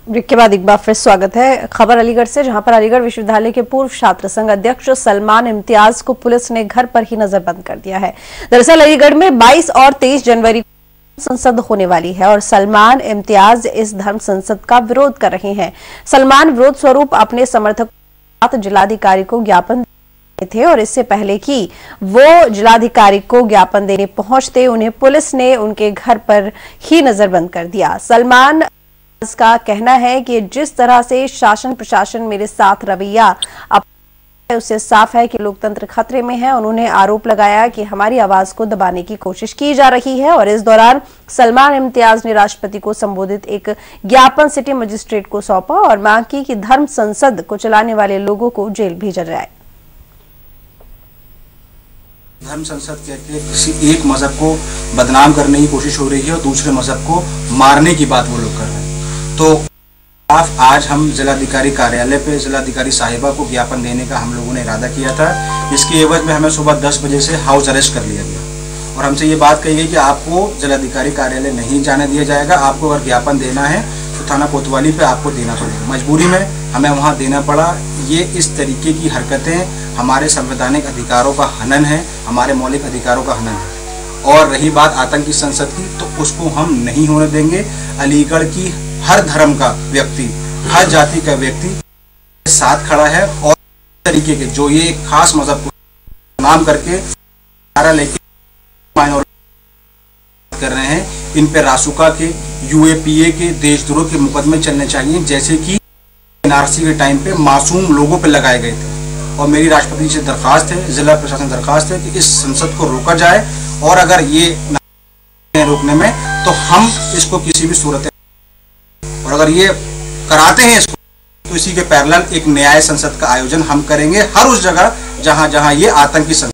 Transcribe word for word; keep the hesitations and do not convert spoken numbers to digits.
Break के बाद एक बार फिर स्वागत है। खबर अलीगढ़ से, जहां पर अलीगढ़ विश्वविद्यालय के पूर्व छात्र संघ अध्यक्ष सलमान इम्तियाज को पुलिस ने घर पर ही नजरबंद कर दिया है। दरअसल अलीगढ़ में बाईस और तेईस जनवरी को संसद होने वाली है और सलमान इम्तियाज इस धर्म संसद का विरोध कर रहे हैं। सलमान विरोध स्वरूप अपने समर्थकों के साथ जिलाधिकारी को ज्ञापन थे और इससे पहले कि वो जिलाधिकारी को ज्ञापन देने पहुंचते उन्हें पुलिस ने उनके घर पर ही नजरबंद कर दिया। सलमान का कहना है कि जिस तरह से शासन प्रशासन मेरे साथ रवैया अपनाता है उससे साफ है कि लोकतंत्र खतरे में है। उन्होंने आरोप लगाया कि हमारी आवाज को दबाने की कोशिश की जा रही है और इस दौरान सलमान इम्तियाज ने राष्ट्रपति को संबोधित एक ज्ञापन सिटी मजिस्ट्रेट को सौंपा और मांग की कि धर्म संसद को चलाने वाले लोगों को जेल भेजा जाए। धर्म संसद कहते किसी एक मजहब को बदनाम करने की कोशिश हो रही है और दूसरे मजहब को मारने की बात वो लोग कर रहे हैं। तो आज हम जिलाधिकारी कार्यालय पे जिलाधिकारी साहिबा को ज्ञापन देने का हम लोगों ने इरादा किया था। इसके एवज में हमें सुबह दस बजे से हाउस अरेस्ट कर लिया गया और हमसे ये बात कही गई कि आपको जिलाधिकारी कार्यालय नहीं जाने दिया जाएगा। आपको अगर ज्ञापन देना है तो थाना कोतवाली पे आपको देना पड़ेगा। मजबूरी में हमें वहाँ देना पड़ा। ये इस तरीके की हरकतें हमारे संवैधानिक अधिकारों का हनन है, हमारे मौलिक अधिकारों का हनन है। और रही बात आतंकी संसद की, तो उसको हम नहीं होने देंगे। अलीगढ़ की हर धर्म का व्यक्ति, हर जाति का व्यक्ति साथ खड़ा है और तरीके के जो ये खास मजहब को नाम करके लेके कर रहे हैं, इन पे रासुका के, यूएपीए के, देशद्रोह के मुकदमे चलने चाहिए, जैसे कि एनआरसी के टाइम पे मासूम लोगों पे लगाए गए थे। और मेरी राष्ट्रपति जी से दरखास्त है, जिला प्रशासन दरखास्त है कि इस संसद को रोका जाए और अगर ये रोकने में तो हम इसको किसी भी सूरत और अगर ये कराते हैं इसको तो इसी के पैरेलल एक न्याय संसद का आयोजन हम करेंगे हर उस जगह जहां जहां ये आतंकी